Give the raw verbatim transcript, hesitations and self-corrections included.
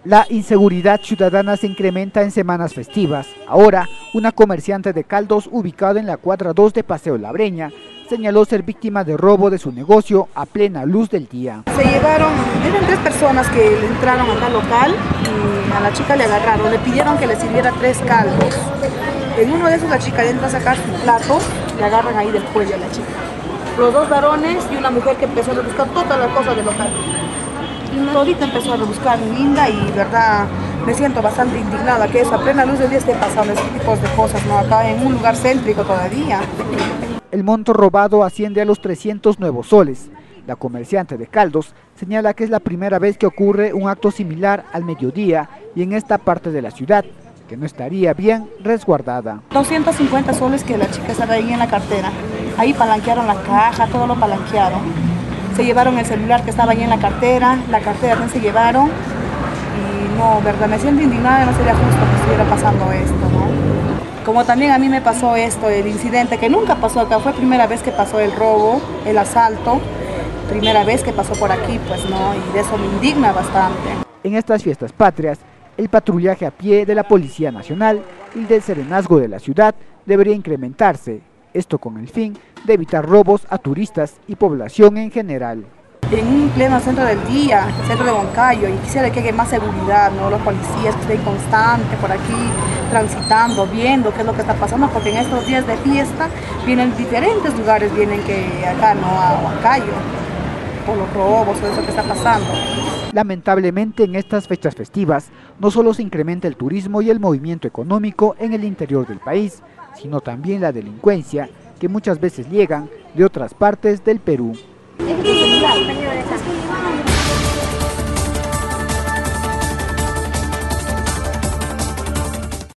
La inseguridad ciudadana se incrementa en semanas festivas. Ahora, una comerciante de caldos ubicada en la cuadra dos de Paseo La Breña señaló ser víctima de robo de su negocio a plena luz del día. Se llevaron, eran tres personas que entraron acá al local y a la chica le agarraron, le pidieron que le sirviera tres caldos. En uno de esos la chica entra a sacar su plato, le agarran ahí del cuello a la chica. Los dos varones y una mujer que empezó a rebuscar todas las cosas del local. Y todita empezó a rebuscar, linda, y verdad me siento bastante indignada que eso a plena luz del día esté pasando este tipo de cosas, ¿no? Acá en un lugar céntrico todavía. El monto robado asciende a los trescientos nuevos soles. La comerciante de caldos señala que es la primera vez que ocurre un acto similar al mediodía y en esta parte de la ciudad, que no estaría bien resguardada. doscientos cincuenta soles que la chica estaba ahí en la cartera. Ahí palanquearon la caja, todo lo palanquearon. Se llevaron el celular que estaba ahí en la cartera, la cartera también se llevaron. Y no, verdad, me siento indignada, no sería justo que estuviera pasando esto, ¿no? Como también a mí me pasó esto, el incidente que nunca pasó acá, fue primera vez que pasó el robo, el asalto, primera vez que pasó por aquí, pues no, y de eso me indigna bastante. En estas fiestas patrias, el patrullaje a pie de la Policía Nacional y del Serenazgo de la ciudad debería incrementarse, esto con el fin de evitar robos a turistas y población en general. En un pleno centro del día, el centro de Huancayo, y quisiera que haya más seguridad, ¿no? Los policías que estén constantes por aquí, transitando, viendo qué es lo que está pasando, porque en estos días de fiesta vienen diferentes lugares, vienen que acá, ¿no? A Huancayo, por los robos, todo eso que está pasando. Lamentablemente en estas fechas festivas no solo se incrementa el turismo y el movimiento económico en el interior del país, sino también la delincuencia, que muchas veces llegan de otras partes del Perú.